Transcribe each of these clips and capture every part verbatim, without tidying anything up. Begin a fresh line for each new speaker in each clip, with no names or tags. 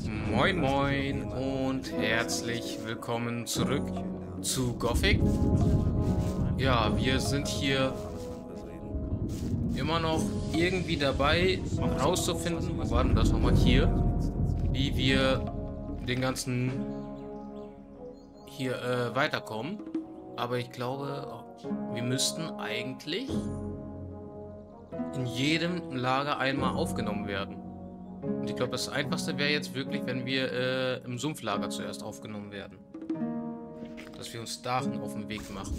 Moin Moin und herzlich willkommen zurück zu Gothic. Ja, wir sind hier immer noch irgendwie dabei, rauszufinden, wo war denn das nochmal hier, wie wir den ganzen hier äh, weiterkommen. Aber ich glaube, wir müssten eigentlich in jedem Lager einmal aufgenommen werden. Und ich glaube, das Einfachste wäre jetzt wirklich, wenn wir äh, im Sumpflager zuerst aufgenommen werden. Dass wir uns dahin auf den Weg machen.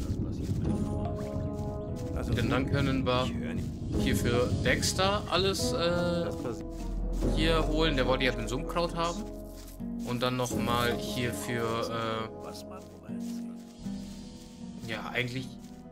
Also, denn dann können wir hier für Dexter alles äh, hier holen. Der wollte ja den Sumpfkraut haben. Und dann nochmal hier für... Äh, ja, eigentlich...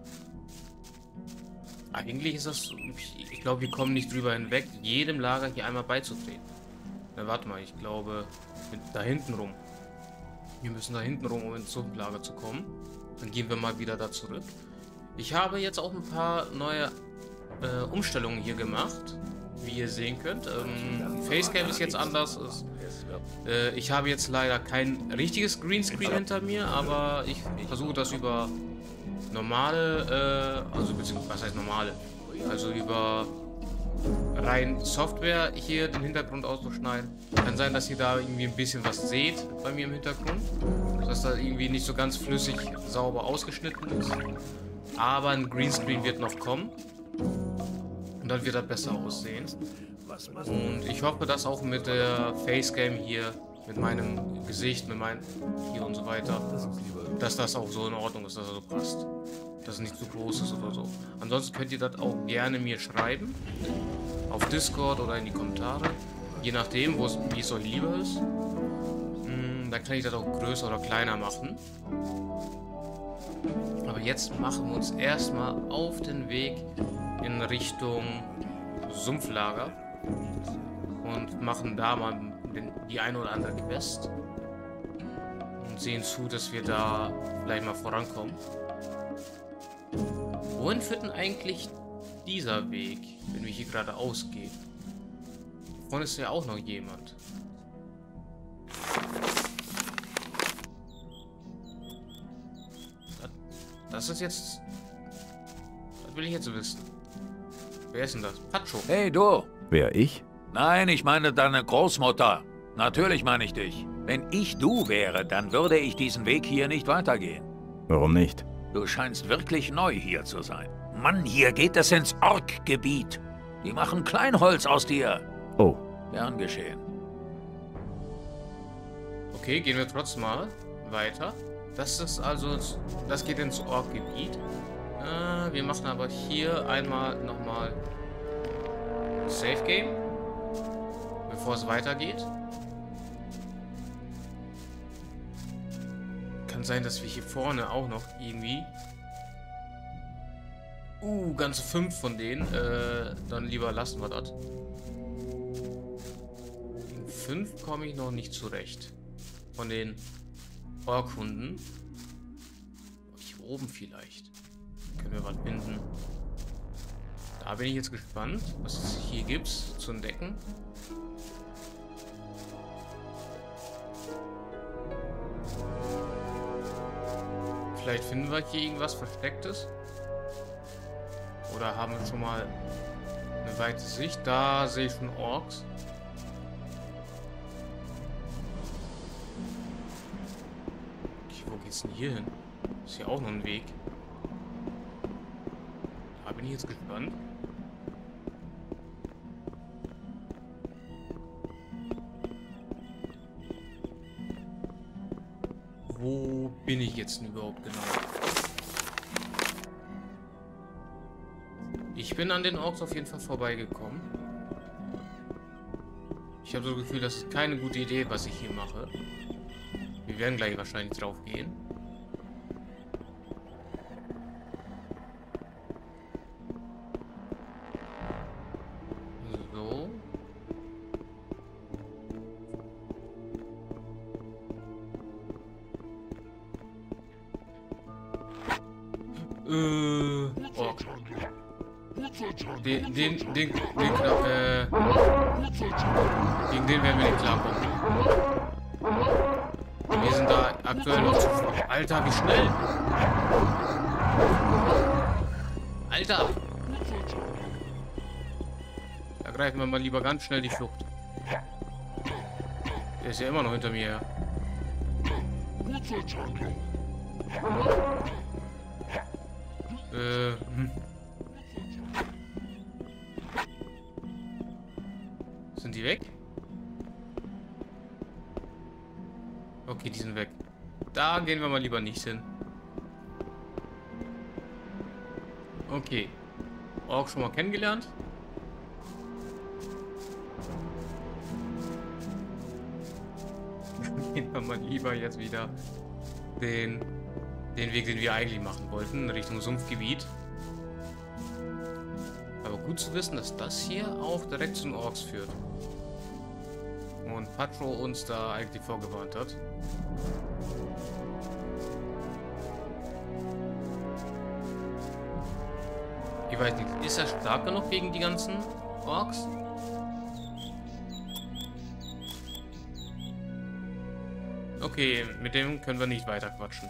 Eigentlich ist das... Ich, ich glaube, wir kommen nicht drüber hinweg, jedem Lager hier einmal beizutreten. Na, warte mal, ich glaube, da hinten rum. Wir müssen da hinten rum, um ins Sumpflager zu kommen. Dann gehen wir mal wieder da zurück. Ich habe jetzt auch ein paar neue äh, Umstellungen hier gemacht, wie ihr sehen könnt. Ähm, Facecam ist jetzt anders. Ist, äh, ich habe jetzt leider kein richtiges Greenscreen hinter mir, aber ich versuche das über normale, äh, also beziehungsweise, was heißt normale? Also über rein Software hier den Hintergrund auszuschneiden. Kann sein, dass ihr da irgendwie ein bisschen was seht bei mir im Hintergrund. Dass da irgendwie nicht so ganz flüssig sauber ausgeschnitten ist. Aber ein Greenscreen wird noch kommen. Und dann wird er besser aussehen. Und ich hoffe, dass auch mit der Facecam hier, mit meinem Gesicht, mit meinem hier und so weiter, dass das auch so in Ordnung ist, dass er so passt. Dass es nicht zu groß ist oder so. Ansonsten könnt ihr das auch gerne mir schreiben. Auf Discord oder in die Kommentare. Je nachdem, wie es euch lieber ist. Hm, dann kann ich das auch größer oder kleiner machen. Aber jetzt machen wir uns erstmal auf den Weg in Richtung Sumpflager. Und machen da mal den, die eine oder andere Quest. Und sehen zu, dass wir da vielleicht mal vorankommen. Wohin führt denn eigentlich dieser Weg, wenn wir hier gerade ausgehen? Vorne ist ja auch noch jemand. Das ist jetzt... Das will ich jetzt wissen. Wer ist denn das? Pacho.
Hey, du!
Wer, ich?
Nein, ich meine deine Großmutter. Natürlich meine ich dich. Wenn ich du wäre, dann würde ich diesen Weg hier nicht weitergehen.
Warum nicht?
Du scheinst wirklich neu hier zu sein. Mann, hier geht es ins Ork-Gebiet. Die machen Kleinholz aus dir.
Oh.
Gern geschehen.
Okay, gehen wir trotzdem mal weiter. Das ist also... Das geht ins Ork-Gebiet. Äh, wir machen aber hier einmal nochmal Safe Game. Bevor es weitergeht. Kann sein, dass wir hier vorne auch noch irgendwie... Uh, ganze fünf von denen. Äh, dann lieber lassen wir das. In fünf komme ich noch nicht zurecht. Von den Orkhunden. Hier oben vielleicht. Können wir was finden. Da bin ich jetzt gespannt, was es hier gibt zu entdecken. Vielleicht finden wir hier irgendwas Verstecktes. Oder haben wir schon mal eine weite Sicht? Da sehe ich schon Orks. Okay, wo geht's denn hier hin? Ist hier auch noch ein Weg. Da bin ich jetzt gespannt. Wo bin ich jetzt denn überhaupt genau? Ich bin an den Orks auf jeden Fall vorbeigekommen. Ich habe so das Gefühl, das ist keine gute Idee, was ich hier mache. Wir werden gleich wahrscheinlich drauf gehen. So. Äh, Ork. Den, den, den, den, äh, gegen den werden wir nicht klarkommen. Wir sind da aktuell noch zu... Alter, wie schnell! Alter! Da greifen wir mal lieber ganz schnell die Flucht. Der ist ja immer noch hinter mir her. Äh, hm. Sind die weg? Okay, die sind weg. Da gehen wir mal lieber nicht hin. Okay. Auch schon mal kennengelernt. Gehen wir mal lieber jetzt wieder den, den Weg, den wir eigentlich machen wollten, Richtung Sumpfgebiet. Aber gut zu wissen, dass das hier auch direkt zu den Orks führt. Und Patro uns da eigentlich vorgewarnt hat. Ich weiß nicht, ist er stark genug gegen die ganzen Orks? Okay, mit dem können wir nicht weiter quatschen.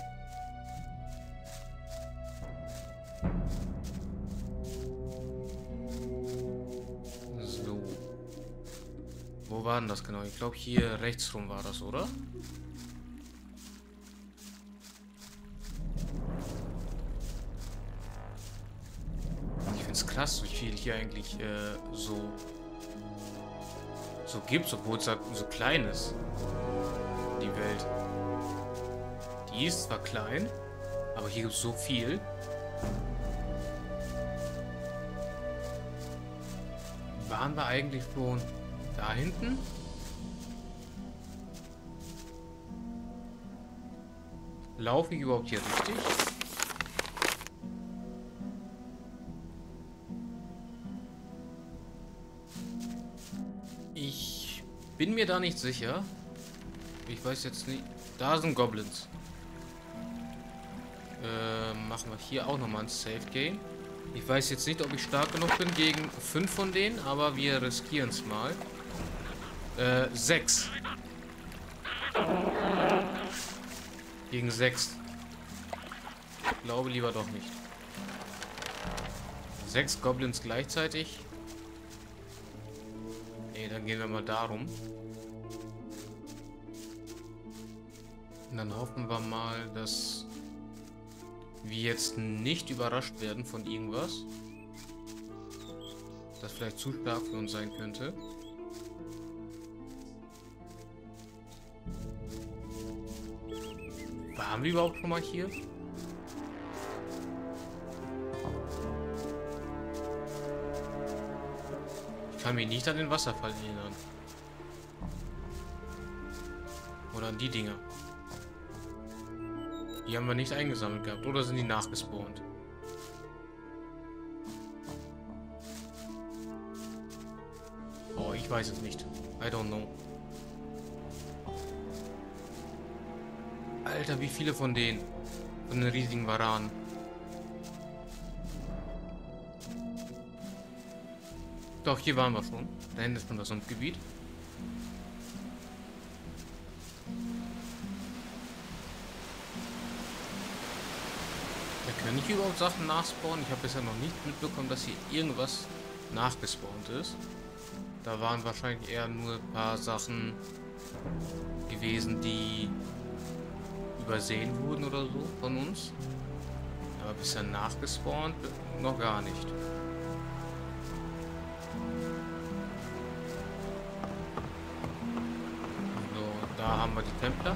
So. Wo war denn das genau? Ich glaube hier rechts rum war das, oder? Ich finde es krass, wie viel hier eigentlich äh, so so gibt, obwohl es so klein ist. Die Welt. Die ist zwar klein, aber hier gibt es so viel. Waren wir eigentlich schon da hinten? Laufe ich überhaupt hier richtig? Ich bin mir da nicht sicher. Ich weiß jetzt nicht. Da sind Goblins. Äh, machen wir hier auch nochmal ein Safe Game. Ich weiß jetzt nicht, ob ich stark genug bin gegen fünf von denen, aber wir riskieren es mal. Äh, sechs. Gegen sechs. Ich glaube lieber doch nicht. Sechs Goblins gleichzeitig. Nee, dann gehen wir mal darum. Und dann hoffen wir mal, dass wir jetzt nicht überrascht werden von irgendwas. Das vielleicht zu stark für uns sein könnte. Waren wir überhaupt schon mal hier? Ich kann mich nicht an den Wasserfall erinnern. Oder an die Dinger. Die haben wir nicht eingesammelt gehabt. Oder sind die nachgespawnt? Oh, ich weiß es nicht. I don't know. Alter, wie viele von denen? Von den riesigen Varanen. Doch, hier waren wir schon. Da hinten ist schon das Sumpfgebiet. Kann ich überhaupt Sachen nachspawnen? Ich habe bisher noch nicht mitbekommen, dass hier irgendwas nachgespawnt ist. Da waren wahrscheinlich eher nur ein paar Sachen gewesen, die übersehen wurden oder so von uns. Aber bisher nachgespawnt noch gar nicht. So, da haben wir die Templer.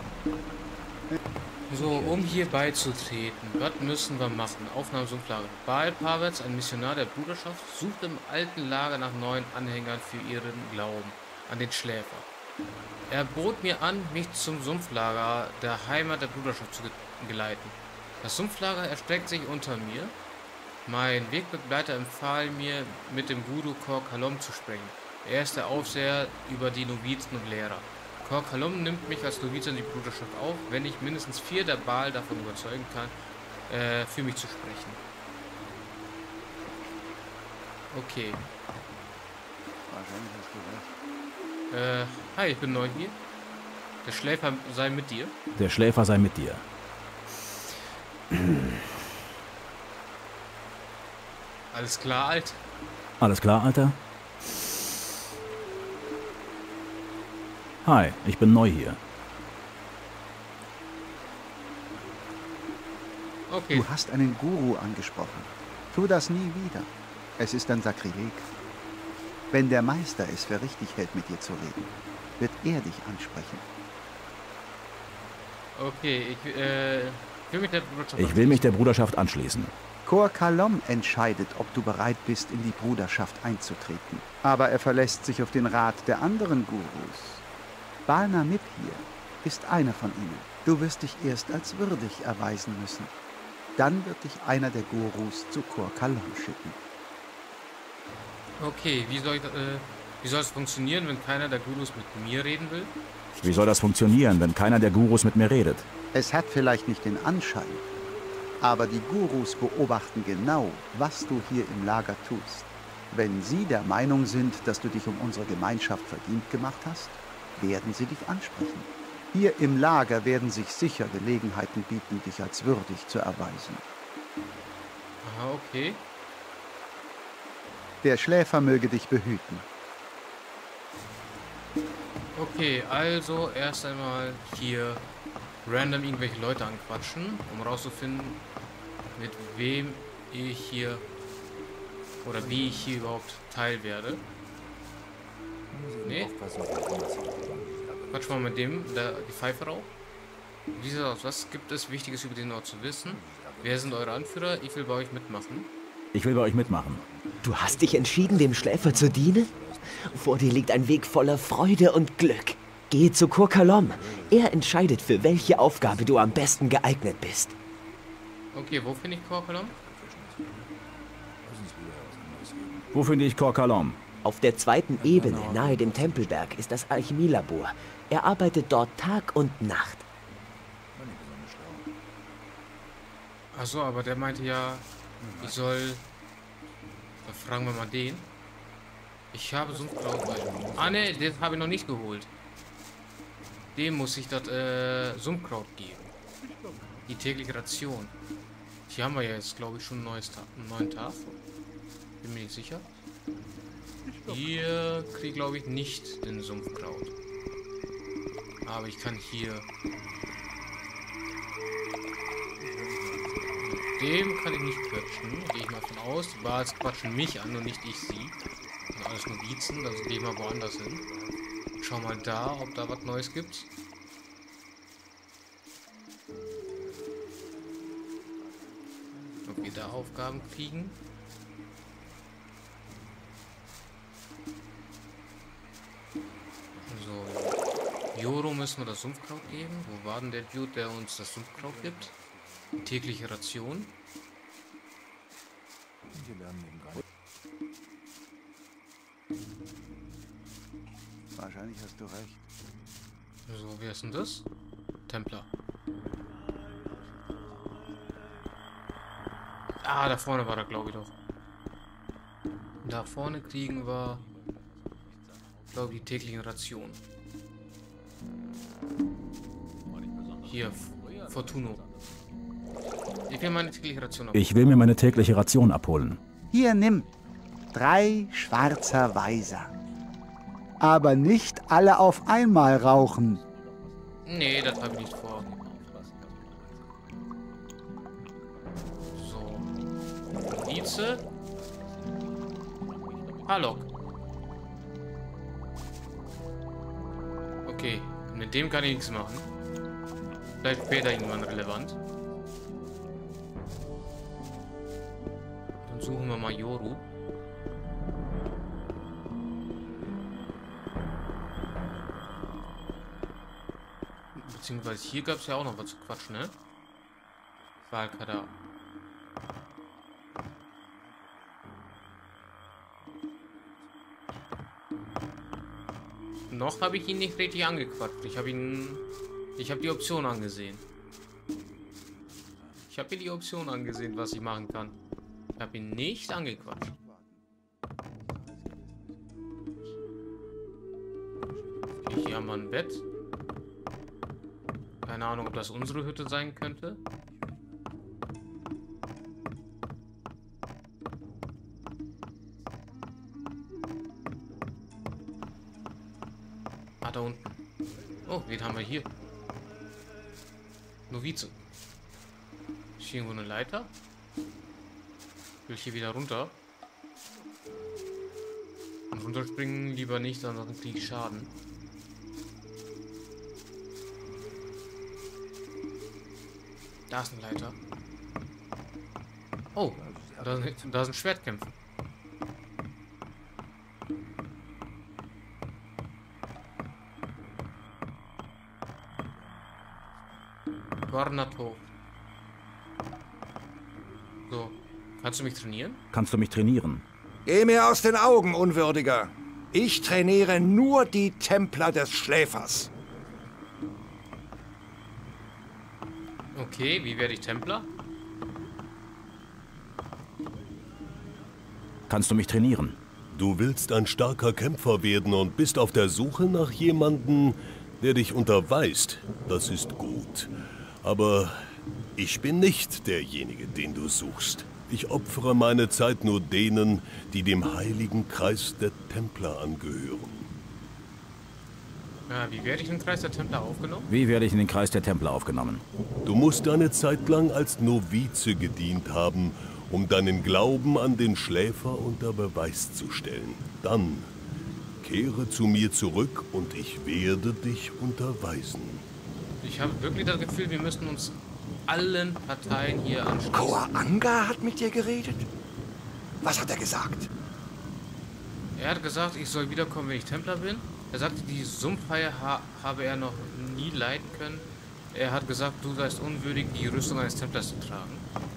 So, um hier beizutreten, was müssen wir machen? Aufnahme Sumpflager. Baal Pavets, ein Missionar der Bruderschaft, sucht im alten Lager nach neuen Anhängern für ihren Glauben an den Schläfer. Er bot mir an, mich zum Sumpflager der Heimat der Bruderschaft zu geleiten. Das Sumpflager erstreckt sich unter mir. Mein Wegbegleiter empfahl mir, mit dem Guru Kor Kalom zu sprechen. Er ist der Aufseher über die Novizen und Lehrer. Kor Kalom nimmt mich als Novize in die Bruderschaft auf, wenn ich mindestens vier der Baal davon überzeugen kann, äh, für mich zu sprechen. Okay.
Wahrscheinlich hast du recht.
Äh, hi, ich bin neu hier. Der Schläfer sei mit dir.
Der Schläfer sei mit dir.
Alles klar, Alt?
Alles klar, Alter? Hi, ich bin neu hier.
Okay.
Du hast einen Guru angesprochen. Tu das nie wieder. Es ist ein Sakrileg. Wenn der Meister es für richtig hält, mit dir zu reden, wird er dich ansprechen.
Okay, ich, äh, will mich der Bruderschaft
Ich will mich der Bruderschaft anschließen.
Kor Kalom entscheidet, ob du bereit bist, in die Bruderschaft einzutreten. Aber er verlässt sich auf den Rat der anderen Gurus. Bal-Namib hier ist einer von ihnen. Du wirst dich erst als würdig erweisen müssen. Dann wird dich einer der Gurus zu Kor Kalom schicken.
Okay, wie soll ich, äh, wie soll es funktionieren, wenn keiner der Gurus mit mir reden will?
Wie soll das funktionieren, wenn keiner der Gurus mit mir redet?
Es hat vielleicht nicht den Anschein, aber die Gurus beobachten genau, was du hier im Lager tust. Wenn sie der Meinung sind, dass du dich um unsere Gemeinschaft verdient gemacht hast, werden sie dich ansprechen. Hier im Lager werden sich sicher Gelegenheiten bieten, dich als würdig zu erweisen.
Aha, okay.
Der Schläfer möge dich behüten.
Okay, also erst einmal hier random irgendwelche Leute anquatschen, um rauszufinden, mit wem ich hier oder wie ich hier überhaupt teil werde. Nee. Quatsch mal mit dem, der die Pfeife raucht. Wie sieht das aus? Was gibt es Wichtiges über den Ort zu wissen? Wer sind eure Anführer? Ich will bei euch mitmachen.
Ich will bei euch mitmachen.
Du hast dich entschieden, dem Schläfer zu dienen? Vor dir liegt ein Weg voller Freude und Glück. Geh zu Kor Kalom. Er entscheidet, für welche Aufgabe du am besten geeignet bist.
Okay, wo finde ich Kor Kalom?
Wo finde ich Kor Kalom?
Auf der zweiten Ebene, nahe dem Tempelberg, ist das Alchemielabor. Er arbeitet dort Tag und Nacht.
Achso, aber der meinte ja, ich soll... Da fragen wir mal den. Ich habe Sumpfkraut bei... Ah ne, den habe ich noch nicht geholt. Dem muss ich das äh, Sumpfkraut geben. Die tägliche Ration. Hier haben wir ja jetzt, glaube ich, schon ein neues Tag, einen neuen Tag. Bin mir nicht sicher. Hier kriege ich, glaube ich, nicht den Sumpfkraut. Aber ich kann hier... Mit dem kann ich nicht quatschen. Gehe ich mal von aus. Die Bars quatschen mich an und nicht ich sie. Und alles Novizen, also gehe ich mal woanders hin. Schau mal da, ob da was Neues gibt. Ob wir da Aufgaben kriegen. So. Joro müssen wir das Sumpfkraut geben. Wo war denn der Dude, der uns das Sumpfkraut gibt? Die tägliche Ration.
Wahrscheinlich hast du recht.
So, wer ist denn das? Templer. Ah, da vorne war er, glaube ich doch. Da vorne kriegen wir, glaube ich, die täglichen Rationen. Hier, Fortuno. Ich will meine tägliche Ration abholen.
Ich will mir meine tägliche Ration abholen.
Hier, nimm. Drei schwarzer Weiser. Aber nicht alle auf einmal rauchen.
Nee, das habe ich nicht vor. So. Vize. Hallo. Okay, mit dem kann ich nichts machen. Vielleicht später irgendwann relevant. Dann suchen wir mal Yoru. Beziehungsweise hier gab es ja auch noch was zu quatschen, ne? Valkada. Noch habe ich ihn nicht richtig angequatscht. Ich habe ihn... Ich habe die Option angesehen. Ich habe mir die Option angesehen, was ich machen kann. Ich habe ihn nicht angequatscht. haben wir ein Bett. Keine Ahnung, ob das unsere Hütte sein könnte. Ah, da unten. Oh, wen haben wir hier? Novize. Ist hier irgendwo eine Leiter? Will ich hier wieder runter? Und runterspringen lieber nicht, ansonsten kriege ich Schaden. Da ist eine Leiter. Oh, da, da sind Schwertkämpfe. Gornato. So, kannst du mich trainieren?
Kannst du mich trainieren?
Geh mir aus den Augen, Unwürdiger. Ich trainiere nur die Templer des Schläfers.
Okay, wie werde ich Templer?
Kannst du mich trainieren?
Du willst ein starker Kämpfer werden und bist auf der Suche nach jemandem, der dich unterweist. Das ist gut. Aber ich bin nicht derjenige, den du suchst. Ich opfere meine Zeit nur denen, die dem heiligen Kreis der Templer angehören.
Ja, wie werde ich in den Kreis der Templer aufgenommen?
Wie werde ich in den Kreis der Templer aufgenommen?
Du musst eine Zeit lang als Novize gedient haben, um deinen Glauben an den Schläfer unter Beweis zu stellen. Dann kehre zu mir zurück und ich werde dich unterweisen.
Ich habe wirklich das Gefühl, wir müssen uns allen Parteien hier anschließen.
Koanga hat mit dir geredet? Was hat er gesagt?
Er hat gesagt, ich soll wiederkommen, wenn ich Templer bin. Er sagte, die Sumpfhaie ha habe er noch nie leiden können. Er hat gesagt, du seist unwürdig, die Rüstung eines Templers zu tragen.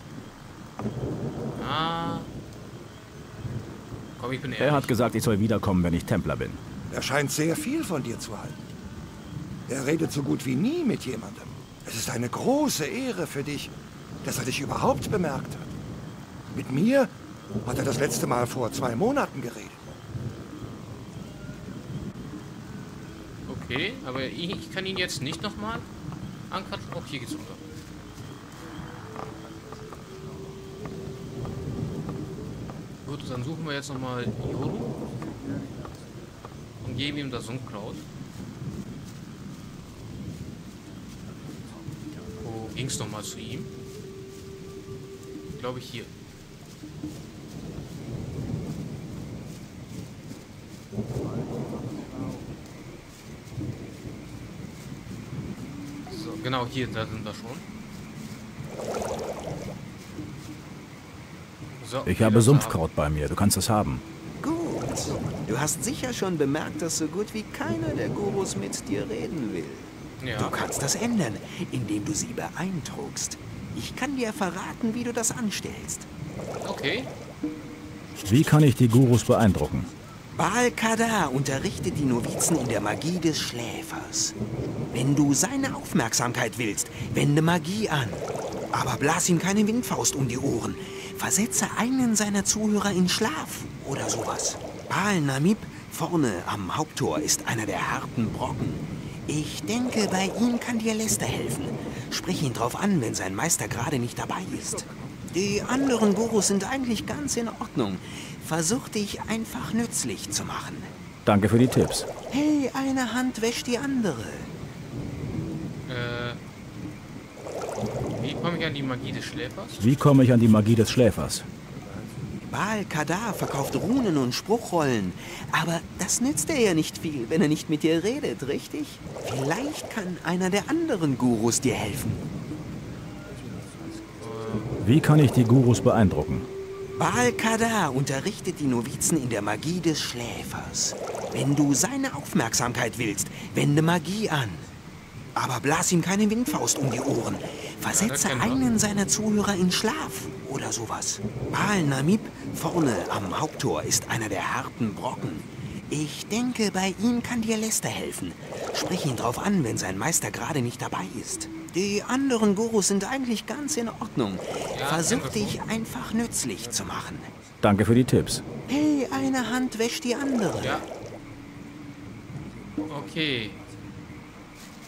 Ah. Komm, ich bin ehrlich.
Er hat gesagt, ich soll wiederkommen, wenn ich Templer bin.
Er scheint sehr viel von dir zu halten. Er redet so gut wie nie mit jemandem. Es ist eine große Ehre für dich, dass er dich überhaupt bemerkt hat. Mit mir hat er das letzte Mal vor zwei Monaten geredet.
Okay, aber ich, ich kann ihn jetzt nicht nochmal anquatschen. Oh, hier geht's runter. Gut, dann suchen wir jetzt nochmal Yoru und geben ihm das Sumpfkraut. Wo ging's nochmal zu ihm? Glaube ich hier. So, genau hier, da sind wir schon. So,
Ich habe Sumpfkraut bei mir, du kannst es haben.
Gut. Du hast sicher schon bemerkt, dass so gut wie keiner der Gurus mit dir reden will.
Ja.
Du kannst das ändern, indem du sie beeindruckst. Ich kann dir verraten, wie du das anstellst.
Okay.
Wie kann ich die Gurus beeindrucken?
Baal Kadar unterrichtet die Novizen in der Magie des Schläfers. Wenn du seine Aufmerksamkeit willst, wende Magie an. Aber blas ihm keine Windfaust um die Ohren. Versetze einen seiner Zuhörer in Schlaf oder sowas. Baal Namib vorne am Haupttor ist einer der harten Brocken. Ich denke, bei ihm kann dir Lester helfen. Sprich ihn drauf an, wenn sein Meister gerade nicht dabei ist. Die anderen Gurus sind eigentlich ganz in Ordnung. Versuch dich einfach nützlich zu machen.
Danke für die Tipps.
Hey, eine Hand wäscht die andere.
Äh. Wie komme ich an die Magie des Schläfers?
Wie komme ich an die Magie des Schläfers?
Baal Kadar verkauft Runen und Spruchrollen. Aber das nützt dir ja nicht viel, wenn er nicht mit dir redet, richtig? Vielleicht kann einer der anderen Gurus dir helfen.
Wie kann ich die Gurus beeindrucken?
Baal Kadar unterrichtet die Novizen in der Magie des Schläfers. Wenn du seine Aufmerksamkeit willst, wende Magie an. Aber blas ihm keine Windfaust um die Ohren. Versetze
Ja,
einen seiner Zuhörer in Schlaf oder sowas. Baal Namib vorne am Haupttor ist einer der harten Brocken. Ich denke, bei ihm kann dir Lester helfen. Sprich ihn drauf an, wenn sein Meister gerade nicht dabei ist. Die anderen Gurus sind eigentlich ganz in Ordnung.
Ja,
Versuch
danke.
dich einfach nützlich zu machen.
Danke für die Tipps.
Hey, eine Hand wäscht die andere.
Ja. Okay.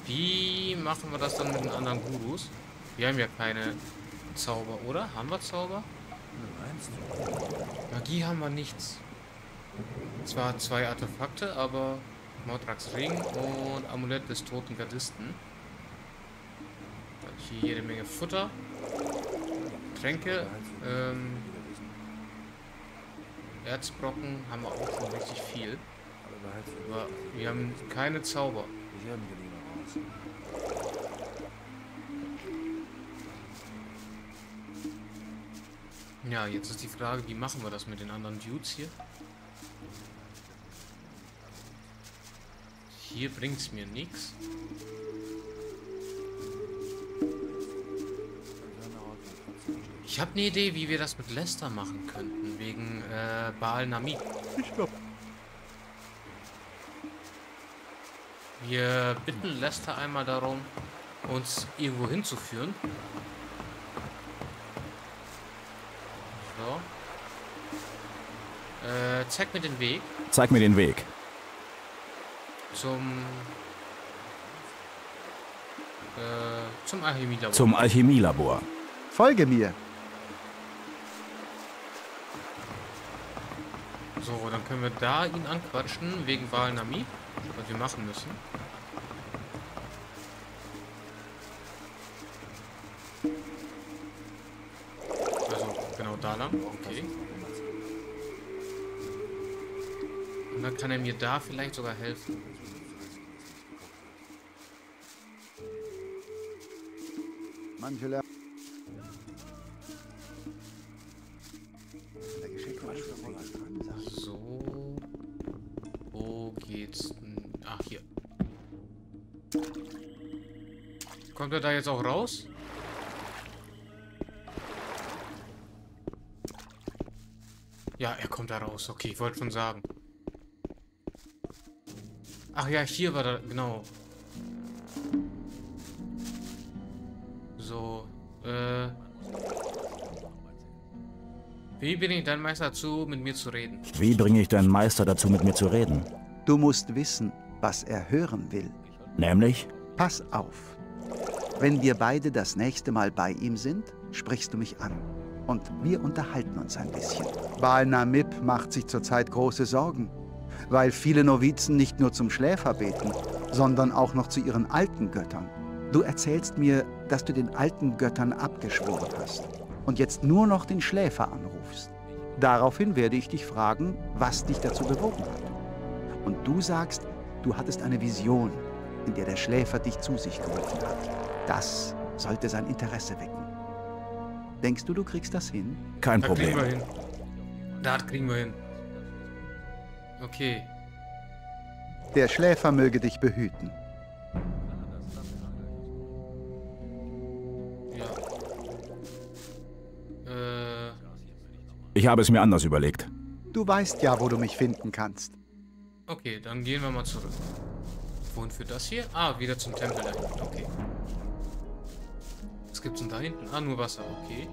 Wie machen wir das dann mit den anderen Gurus? Wir haben ja keine Zauber, oder? Haben wir Zauber? Magie haben wir nichts. Zwar zwei Artefakte, aber Mordrax Ring und Amulett des toten Gardisten. Hier jede Menge Futter. Tränke. Ähm, Erzbrocken haben wir auch schon richtig viel. Aber wir haben keine Zauber. Ja, jetzt ist die Frage, wie machen wir das mit den anderen Dudes hier? Hier bringt es mir nichts. Ich habe eine Idee, wie wir das mit Lester machen könnten, wegen äh, Baal Namib.
Ich glaub.
Wir bitten Lester einmal darum, uns irgendwo hinzuführen. So. Äh, zeig mir den Weg.
Zeig mir den Weg.
Zum... Äh, zum Alchemielabor.
Zum Alchemielabor.
Folge mir.
So, dann können wir da ihn anquatschen, wegen Baal Namib, was wir machen müssen. Also, genau da lang, okay. Und dann kann er mir da vielleicht sogar helfen.
Manche lernen.
So. Wo geht's denn? Ach, hier. Kommt er da jetzt auch raus? Ja, er kommt da raus. Okay, ich wollte schon sagen. Ach ja, hier war da, genau. So, äh... Wie bin ich dein Meister dazu, mit mir zu reden?
Wie bringe ich deinen Meister dazu, mit mir zu reden?
Du musst wissen, was er hören will.
Nämlich?
Pass auf. Wenn wir beide das nächste Mal bei ihm sind, sprichst du mich an. Und wir unterhalten uns ein bisschen. Baal Namib macht sich zurzeit große Sorgen, weil viele Novizen nicht nur zum Schläfer beten, sondern auch noch zu ihren alten Göttern. Du erzählst mir, dass du den alten Göttern abgeschworen hast und jetzt nur noch den Schläfer anrufst. Daraufhin werde ich dich fragen, was dich dazu bewogen hat. Und du sagst, du hattest eine Vision, in der der Schläfer dich zu sich gerufen hat. Das sollte sein Interesse wecken. Denkst du, du kriegst das hin?
Kein
Da
Problem.
kriegen wir hin. Da kriegen wir hin. Okay.
Der Schläfer möge dich behüten.
Ja. Äh...
Ich habe es mir anders überlegt.
Du weißt ja, wo du mich finden kannst.
Okay, dann gehen wir mal zurück. Wohin führt das hier? Ah, wieder zum Tempel da hinten. Okay. Was gibt's denn da hinten? Ah, nur Wasser. Okay.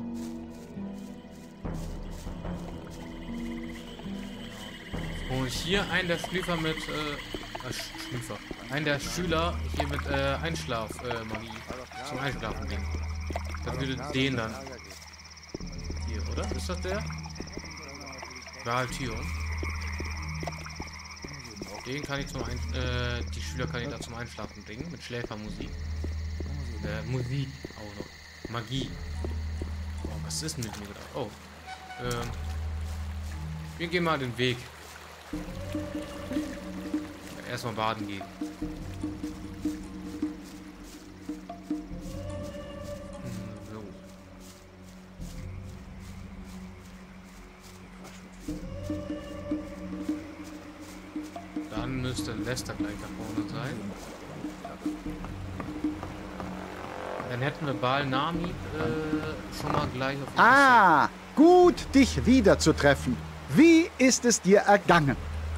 Und hier ein der Schlüfer mit, äh, äh Schlüfer. Ein der Schüler hier mit, äh, Einschlaf, äh, Magie. Zum Einschlafen bringen. Das würde den dann. Hier, oder? Ist das der? Valtion. Den kann ich zum Ein äh, die Schüler kann ich da zum Einschlafen bringen. Mit Schläfermusik. Äh, Musik auch noch. Magie. Oh, was ist denn mit mir gerade? Oh. Ähm. Wir gehen mal den Weg. Ja, erstmal baden gehen. Hm, so. Dann müsste Lester gleich da vorne sein. Dann hätten wir Baal Namib äh, schon mal gleich auf die
Ah, gut, dich wiederzutreffen. Wie ist es dir ergangen?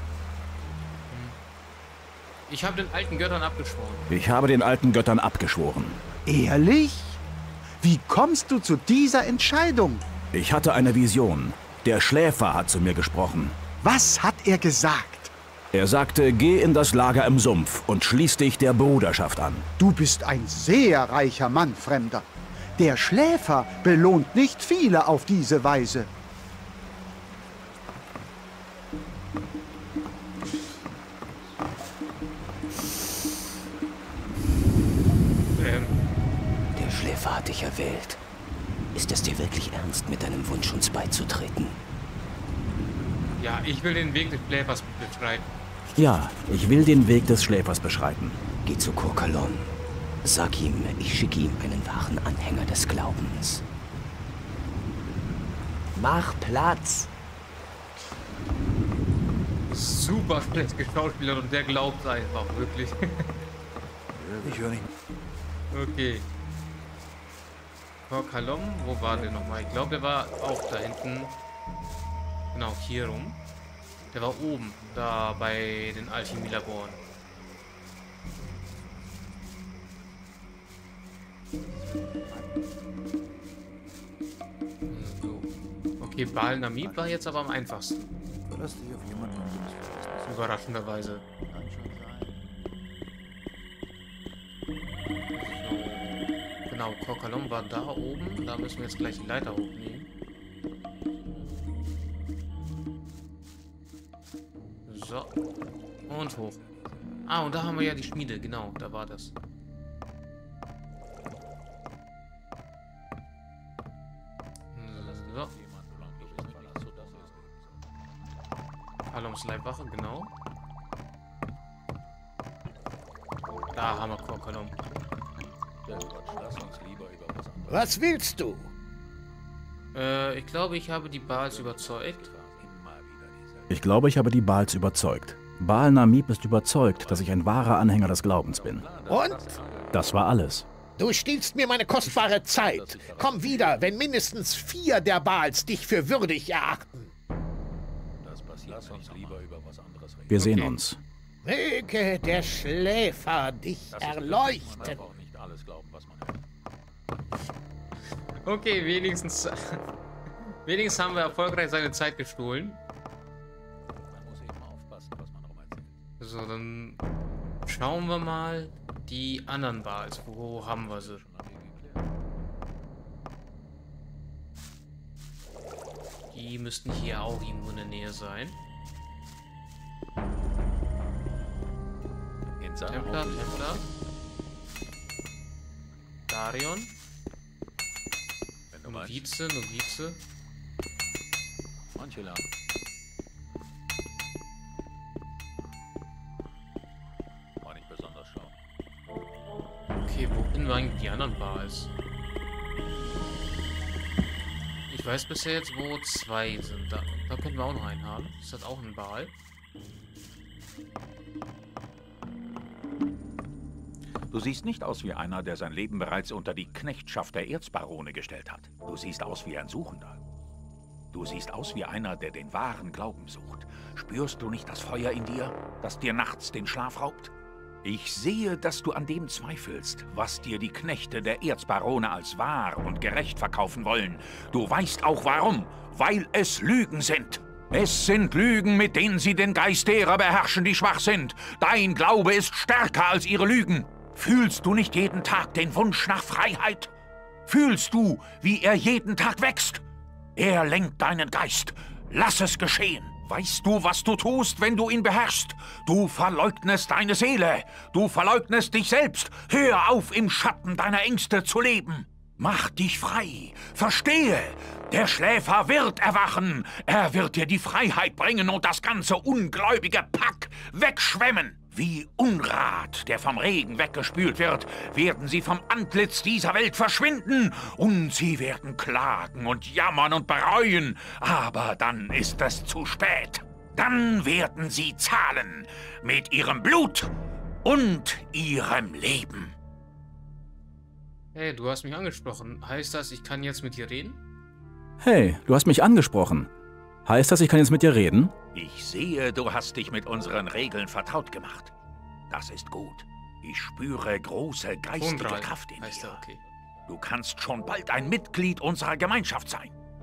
Ich habe den alten Göttern abgeschworen.
Ich habe den alten Göttern abgeschworen.
Ehrlich? Wie kommst du zu dieser Entscheidung?
Ich hatte eine Vision. Der Schläfer hat zu mir gesprochen.
Was hat er gesagt?
Er sagte, geh in das Lager im Sumpf und schließ dich der Bruderschaft an.
Du bist ein sehr reicher Mann, Fremder. Der Schläfer belohnt nicht viele auf diese Weise.
Ähm.
Der Schläfer hat dich erwählt. Ist es dir wirklich ernst, mit deinem Wunsch uns beizutreten?
Ja, ich will den Weg des Schläfers beschreiten.
Ja, ich will den Weg des Schläfers beschreiten.
Geh zu Kurkalon. Sag ihm, ich schicke ihm einen wahren Anhänger des Glaubens. Mach Platz!
Super schlecht geschauspielert und der glaubt einfach, wirklich.
Ich höre nicht.
Okay. Kurkalon, wo war der nochmal? Ich glaube, der war auch da hinten. Genau, hier rum. Der war oben, da bei den Alchemielaboren. So. Okay, Baal Namib war jetzt aber am einfachsten. Überraschenderweise. So. Genau, Kurkalon war da oben. Da müssen wir jetzt gleich die Leiter hochnehmen. So. Und hoch. Ah, und da haben wir ja die Schmiede. Genau, da war das. So. Kaloms Leibwache, genau. Da haben wir Kurkalon.
Was willst du?
Äh, ich glaube, ich habe die Baals überzeugt.
Ich glaube, ich habe die Baals überzeugt. Baal Namib ist überzeugt, dass ich ein wahrer Anhänger des Glaubens bin.
Und?
Das war alles.
Du stiehlst mir meine kostbare Zeit. Komm wieder, wenn mindestens vier der Baals dich für würdig erachten.
Wir sehen
Okay.
uns.
Möge der Schläfer dich erleuchten.
Okay, wenigstens... wenigstens haben wir erfolgreich seine Zeit gestohlen. So, dann schauen wir mal die anderen Baals. Wo haben wir sie? Die müssten hier auch irgendwo in der Nähe sein. Templar, Templar. Darion. Novize, Novize.
Manche lernen. War nicht besonders schlau.
Okay, wohin waren die anderen Baals? Ich weiß bisher jetzt, wo zwei sind. Da, da könnten wir auch noch einen haben. Ist das auch ein Baal?
Du siehst nicht aus wie einer, der sein Leben bereits unter die Knechtschaft der Erzbarone gestellt hat. Du siehst aus wie ein Suchender. Du siehst aus wie einer, der den wahren Glauben sucht. Spürst du nicht das Feuer in dir, das dir nachts den Schlaf raubt? Ich sehe, dass du an dem zweifelst, was dir die Knechte der Erzbarone als wahr und gerecht verkaufen wollen. Du weißt auch warum, weil es Lügen sind. Es sind Lügen, mit denen sie den Geist derer beherrschen, die schwach sind. Dein Glaube ist stärker als ihre Lügen. Fühlst du nicht jeden Tag den Wunsch nach Freiheit? Fühlst du, wie er jeden Tag wächst? Er lenkt deinen Geist. Lass es geschehen. Weißt du, was du tust, wenn du ihn beherrschst? Du verleugnest deine Seele. Du verleugnest dich selbst. Hör auf, im Schatten deiner Ängste zu leben. Mach dich frei. Verstehe. Der Schläfer wird erwachen. Er wird dir die Freiheit bringen und das ganze ungläubige Pack wegschwemmen. Wie Unrat, der vom Regen weggespült wird, werden sie vom Antlitz dieser Welt verschwinden. Und sie werden klagen und jammern und bereuen. Aber dann ist es zu spät. Dann werden sie zahlen mit ihrem Blut und ihrem Leben.
Hey, du hast mich angesprochen. Heißt das, ich kann jetzt mit dir reden?
Hey, du hast mich angesprochen. Heißt das, ich kann jetzt mit dir reden?
Ich sehe, du hast dich mit unseren Regeln vertraut gemacht. Das ist gut. Ich spüre große geistige
Thundral
Kraft in
heißt
dir.
er, okay.
Du kannst schon bald ein Mitglied unserer Gemeinschaft sein.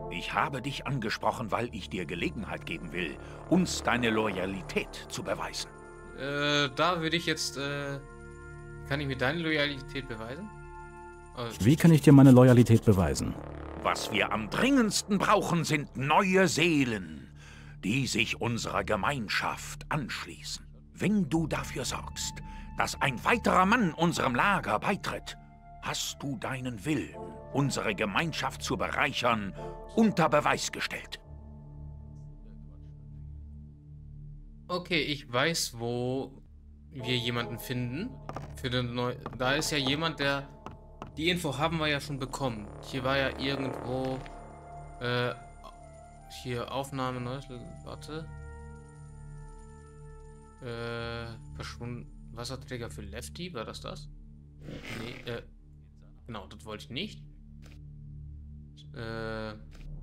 Ich habe dich angesprochen, weil ich dir Gelegenheit geben will, uns deine Loyalität zu beweisen.
Äh, da würde ich jetzt, äh... Kann ich mir deine Loyalität beweisen? Also,
Wie kann ich dir meine Loyalität beweisen?
Was wir am dringendsten brauchen, sind neue Seelen, die sich unserer Gemeinschaft anschließen. Wenn du dafür sorgst, dass ein weiterer Mann unserem Lager beitritt, hast du deinen Willen, unsere Gemeinschaft zu bereichern, unter Beweis gestellt.
okay, ich weiß, wo wir jemanden finden. Für den Neu da ist ja jemand, der... Die Info haben wir ja schon bekommen. Hier war ja irgendwo... Äh, hier Aufnahme, neues... Warte. Äh, verschwunden... Wasserträger für Lefty, war das das? Nee, äh... Genau, das wollte ich nicht. Äh...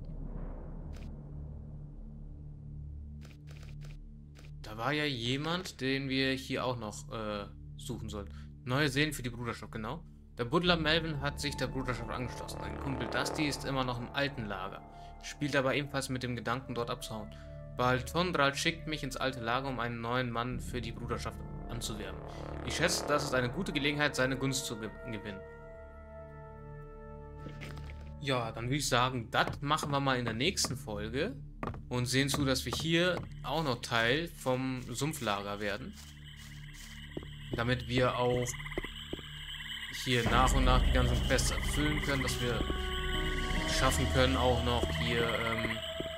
Da war ja jemand, den wir hier auch noch äh, suchen sollten. Neue Seelen für die Bruderschaft, genau. Der Buddler Melvin hat sich der Bruderschaft angeschlossen. Sein Kumpel Dusty ist immer noch im alten Lager, spielt aber ebenfalls mit dem Gedanken, dort abzuhauen. Baltondral schickt mich ins alte Lager, um einen neuen Mann für die Bruderschaft anzuwerben. Ich schätze, das ist eine gute Gelegenheit, seine Gunst zu ge gewinnen. Ja, dann würde ich sagen, das machen wir mal in der nächsten Folge. Und sehen zu, dass wir hier auch noch Teil vom Sumpflager werden. Damit wir auch hier nach und nach die ganzen Quests erfüllen können, dass wir schaffen können, auch noch hier... Ähm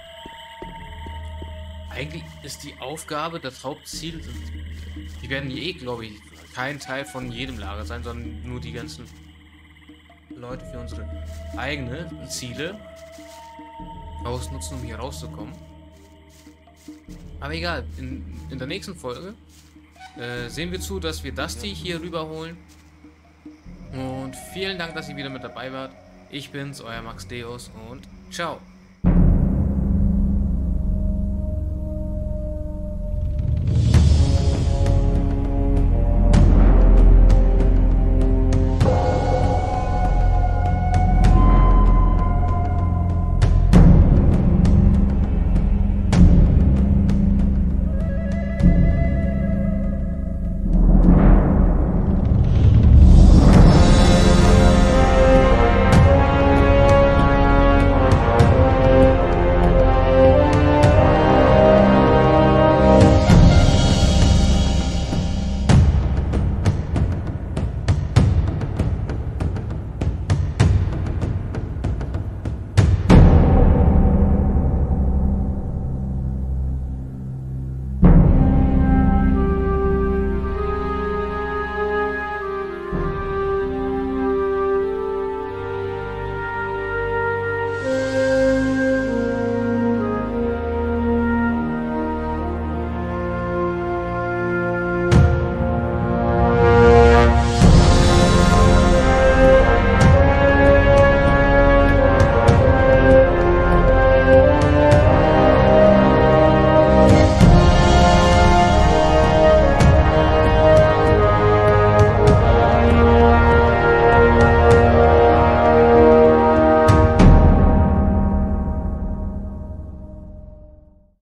eigentlich ist die Aufgabe, das Hauptziel, die werden hier eh, glaube ich, kein Teil von jedem Lager sein, sondern nur die ganzen Leute für unsere eigenen Ziele ausnutzen, um hier rauszukommen. Aber egal, in, in der nächsten Folge äh, sehen wir zu, dass wir Dusty hier rüberholen. Und vielen Dank, dass ihr wieder mit dabei wart. Ich bin's, euer Max Deus und ciao.